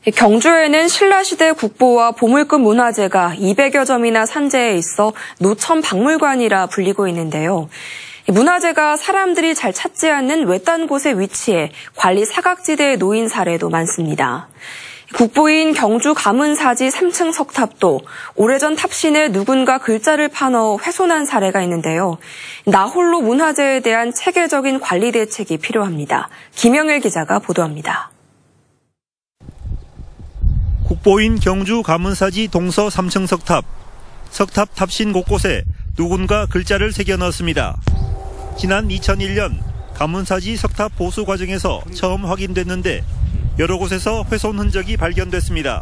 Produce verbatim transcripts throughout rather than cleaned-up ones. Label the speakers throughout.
Speaker 1: 경주에는 신라시대 국보와 보물급 문화재가 이백여 점이나 산재해 있어 노천 박물관이라 불리고 있는데요. 문화재가 사람들이 잘 찾지 않는 외딴 곳에 위치해 관리 사각지대에 놓인 사례도 많습니다. 국보인 경주 가문사지 삼 층 석탑도 오래전 탑신에 누군가 글자를 파넣어 훼손한 사례가 있는데요. 나홀로 문화재에 대한 체계적인 관리 대책이 필요합니다. 김영일 기자가 보도합니다.
Speaker 2: 국보인 경주 가문사지 동서 삼 층 석탑. 석탑 탑신 곳곳에 누군가 글자를 새겨 넣었습니다. 지난 이천일 년 가문사지 석탑 보수 과정에서 처음 확인됐는데 여러 곳에서 훼손 흔적이 발견됐습니다.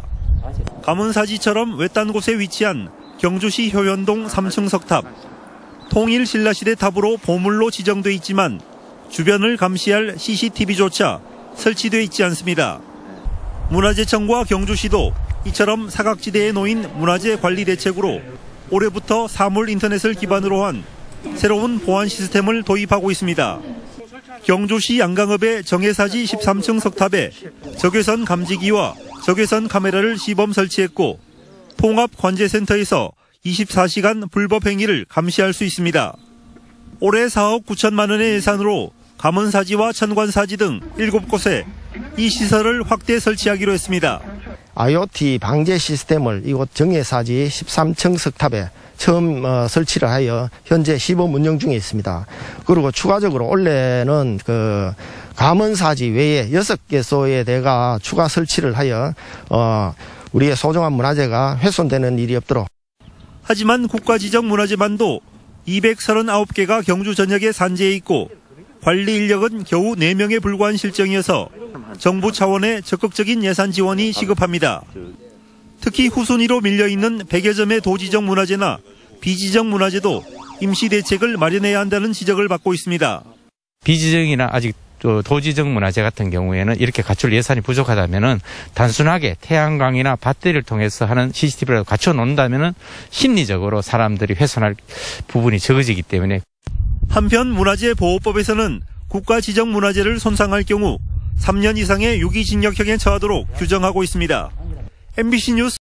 Speaker 2: 가문사지처럼 외딴 곳에 위치한 경주시 효현동 삼 층 석탑. 통일 신라시대 탑으로 보물로 지정돼 있지만 주변을 감시할 씨씨티비조차 설치돼 있지 않습니다. 문화재청과 경주시도 이처럼 사각지대에 놓인 문화재 관리 대책으로 올해부터 사물 인터넷을 기반으로 한 새로운 보안 시스템을 도입하고 있습니다. 경주시 양강읍의 정해사지 십삼 층 석탑에 적외선 감지기와 적외선 카메라를 시범 설치했고 통합관제센터에서 이십사 시간 불법 행위를 감시할 수 있습니다. 올해 사억 구천만 원의 예산으로 가문사지와 천관사지 등 일곱 곳에 이 시설을 확대 설치하기로 했습니다.
Speaker 3: 아이오티 방제 시스템을 이곳 정해사지 십삼 층 석탑에 처음 어, 설치를 하여 현재 시범 운영 중에 있습니다. 그리고 추가적으로 올해는 그 가문사지 외에 여섯 개소에 대가 추가 설치를 하여 어, 우리의 소중한 문화재가 훼손되는 일이 없도록.
Speaker 2: 하지만 국가지정문화재만도 이백삼십구 개가 경주 전역에 산재해 있고 관리 인력은 겨우 네 명에 불과한 실정이어서 정부 차원의 적극적인 예산 지원이 시급합니다. 특히 후순위로 밀려있는 백여 점의 도지정 문화재나 비지정 문화재도 임시 대책을 마련해야 한다는 지적을 받고 있습니다.
Speaker 4: 비지정이나 아직 도지정 문화재 같은 경우에는 이렇게 갖출 예산이 부족하다면은 단순하게 태양광이나 배터리를 통해서 하는 씨씨티비를 갖춰 놓는다면은 심리적으로 사람들이 훼손할 부분이 적어지기 때문에.
Speaker 2: 한편 문화재보호법에서는 국가지정문화재를 손상할 경우 삼 년 이상의 유기징역형에 처하도록 규정하고 있습니다. 엠비씨 뉴스